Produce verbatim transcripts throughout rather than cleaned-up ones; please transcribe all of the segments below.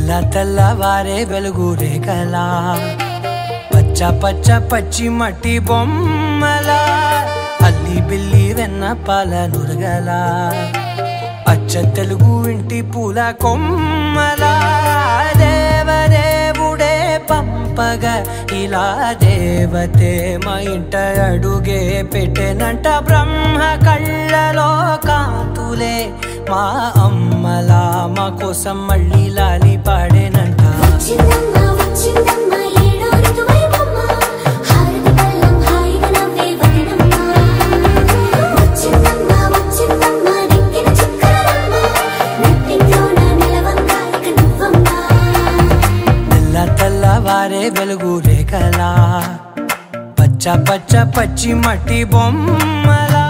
తెల్ల తెల్లవారే వెలుగు రేఖలా పచ్చ పచ్చ పచ్చి మట్టి బొమ్మల అల్లి బిల్లి వెన్న పాల నురగల అచ్చ తెలుగు ఇంటి పూల కొమ్మల దేవదేవుడే పంపగా ఇలా దేవతే మా ఇంట అడుగే పెట్టెనంట బ్రహ్మ కళ్ళలో కాంతులే మా అమ్మలా మా కోసం మళ్ళీ లాలి పాడేనంట తెల్ల తెల్లవారే వెలుగు రేఖలా పచ్చ పచ్చ పచ్చి మట్టి బొమ్మలా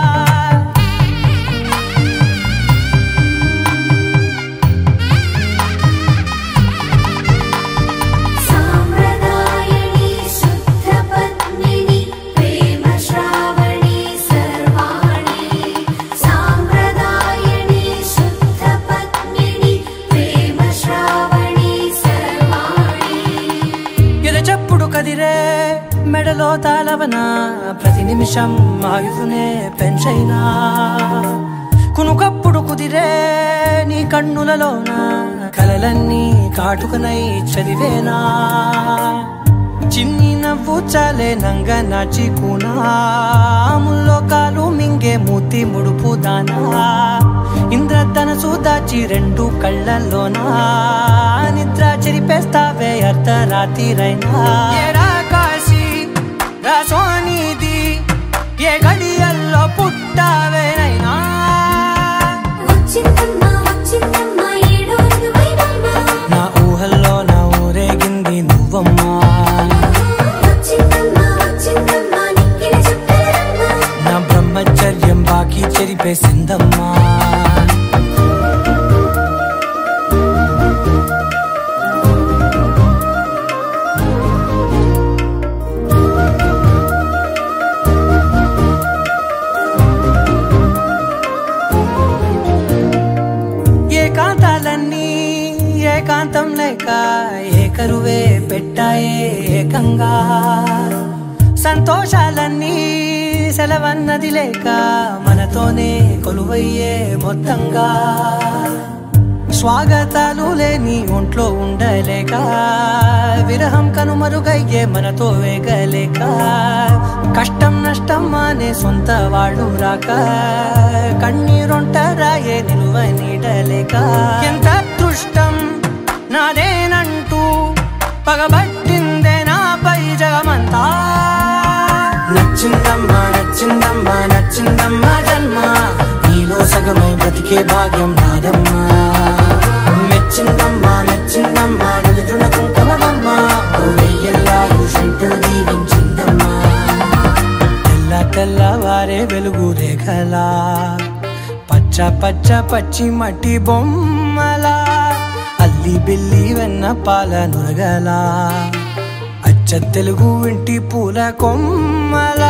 కదిరే మెడలో తాళవన ప్రతి నిమిషం ఆయుధునే పెంచైనా కునుకప్పుడు కుదిరే నీ కన్నులలోన కలలన్నీ కాటుకనై చదివేనా చిన్ని నవ్వు చాలే నంగ నాచి కూనాముల్లో కాలు మింగే మూతి ముడుపు దానా ఇంద్రధనసు దాచి రెండు కళ్ళల్లోనా నిద్ర చెరిపేస్తావే అర్ధరాత్రిరైనా కాశీ రాసోనిది ఏ గడియల్లో పుట్టావేనైనా నా ఊహల్లో నా ఊరేగింది నువ్వమ్మా నా బ్రహ్మచర్యం బాకీ చెరిపేసిందమ్మా ఏకాంతాలన్నీ ఏకాంతం లేక ఏకరువే పెట్టాయే ఏకంగా సంతోషాలన్నీ సెలవన్నది లేక మనతోనే కొలువయ్యే మొత్తంగా స్వాగతాలు లేని ఒంట్లో ఉండలేక విరహం కనుమరుగయ్యే మనతో వేగలేక కష్టం నష్టం అనే సొంత వాళ్ళు రాక కన్నీరొంటరాయే నిలువ నీడలేక ఎంత అదృష్టం నాదేనంటూ పగబట్టిందే నాపై జగమంతా నచ్చిందమ్మా నచ్చిందమ్మా నచ్చిందమ్మా జన్మ నీలో సగమై బ్రతికే భాగ్యం నాదమ్మా మెచ్చిందమ్మా మెచ్చిందమ్మా నిలుచున్న కుంకుమమ్మా వెయ్యల్లా శంకరు దీవించిందమ్మా తెల్ల తెల్లవారే వెలుగు రేఖలా పచ్చ పచ్చ పచ్చి మట్టి బొమ్మలా అల్లి బిల్లి వెన్న పాల నురగల అచ్చ తెలుగు ఇంటి పూల కొమ్మల